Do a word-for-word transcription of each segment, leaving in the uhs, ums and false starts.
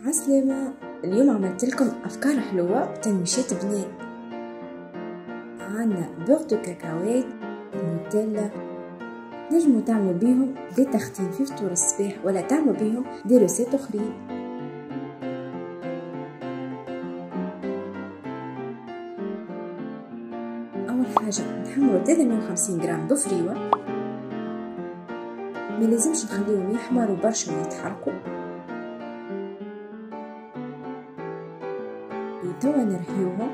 عسلامة. اليوم عملت لكم أفكار حلوة وتنويشات بنات. عنا بيغ دو كاكاوات، نوتيلا، نجموا تعملوا بيهم دي تختين في فطور الصباح ولا تعملوا بيهم دي روسيت أخرين. أول حاجة نحمروا ثلاثمية وخمسين جرام بفريوة، ما لازمش نخليهم يحمروا برشا ويتحرقوا. توا نرحيوهم.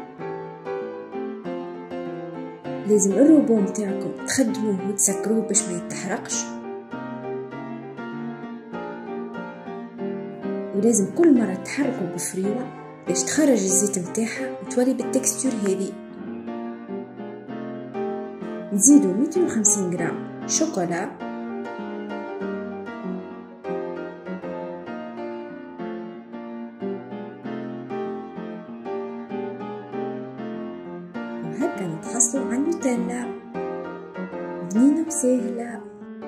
لازم الروبو متاعكم تخدموه وتسكروه باش ما يتحرقش، ولازم كل مرة تحركوا بفريوة باش تخرج الزيت متاعها وتولي بالتكستور هذه. نزيدو مئتين وخمسين جرام شوكولا، وهكا نتحصلوا على نوتيلا بنينة وسهلة.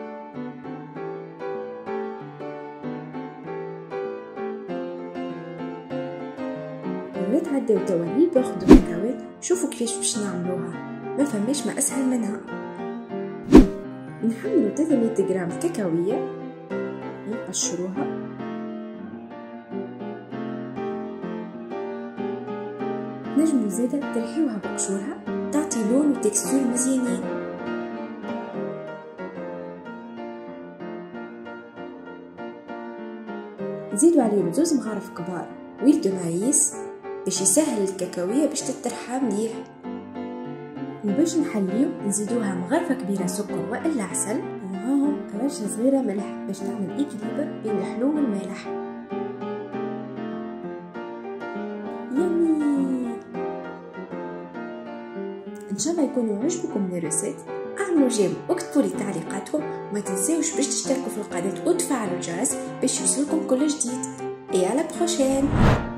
ولات عداو توا لي بيغ دو كاكاوات، شوفوا كيفاش باش نعملوها، ما فماش ما اسهل منها. نحملوا ثلاثمية جرام كاكاوية نقشروها، نجمو زادا ترحيوها بقشورها تعطي لون وتكستور مزيانين. نزيدو عليهم زوز مغارف كبار ويل دو مايس باش يسهل الكاكاوية باش تترحى مليح. وباش نحليو نزيدوها مغرفة كبيرة سكر والا عسل، ومعاهم رشة صغيرة ملح باش تعمل إكليبر بين الحلو والمالح. يمي. ان شاء الله يكونوا عجبكم لي ريسيت. اعملوا جيم واكتبوا لي تعليقاتكم، وما تنساوش باش تشتركوا في القناة وتفعلوا الجرس باش يوصلكم كل جديد. Et à la prochaine!